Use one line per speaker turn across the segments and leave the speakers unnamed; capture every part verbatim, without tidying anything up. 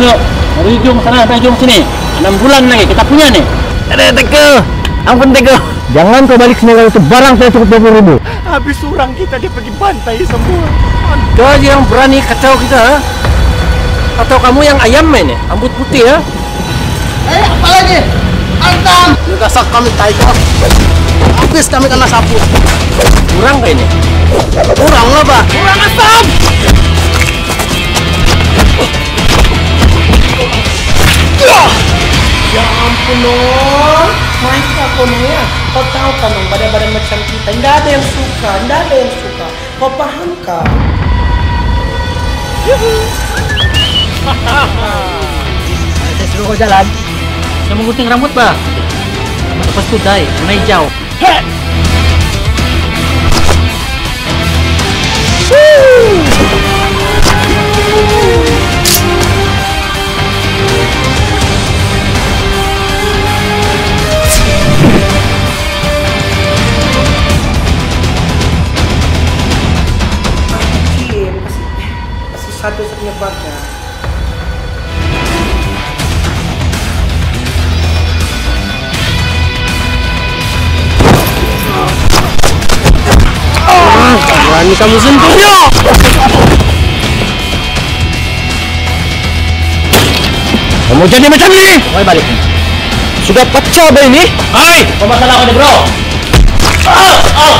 dulu. Dari ujung sana sampai ujung sini. Enam bulan lagi kita punya nih.
Ada teko. Ampun teko. Jangan kau balik sini kalau itu barang saya cukup dua puluh ribu.
Habis orang kita dia pergi bantai semua.
Kau aja yang berani kacau kita, ha? Atau kamu yang ayam main ya? Rambut putih ya?
Eh, apa lagi? Antam!
Juga sak kami taiko. Habis kami kena sapu. Kurang kah ini? Kurang lah, Pak. Kurang asam! Ya ampun, Nong. Main apa ya? Kau tahu kan, Nong, badan-badan macam kita. Tidak ada yang suka, tidak ada yang suka. Kau paham kah?
Saya suruh kau jalan.
Saya menggunting rambut, Pak. Lepas itu dai, warna hijau. Satu-satunya baga. Ah, berani kamu sentuhnya.
Kamu jadi macam ni?
Oi, balik.
Sudah pecah be ini?
Hai, apa masalah kau ni, bro? Ah, ah.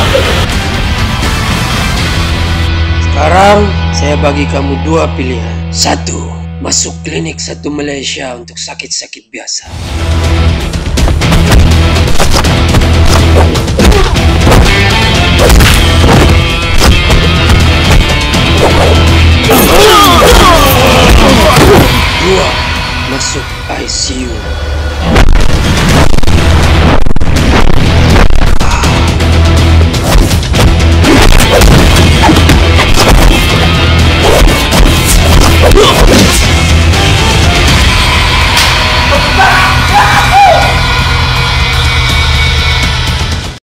Sekarang saya bagi kamu dua pilihan. Satu, masuk klinik satu Malaysia untuk sakit-sakit biasa. Dua, masuk I C U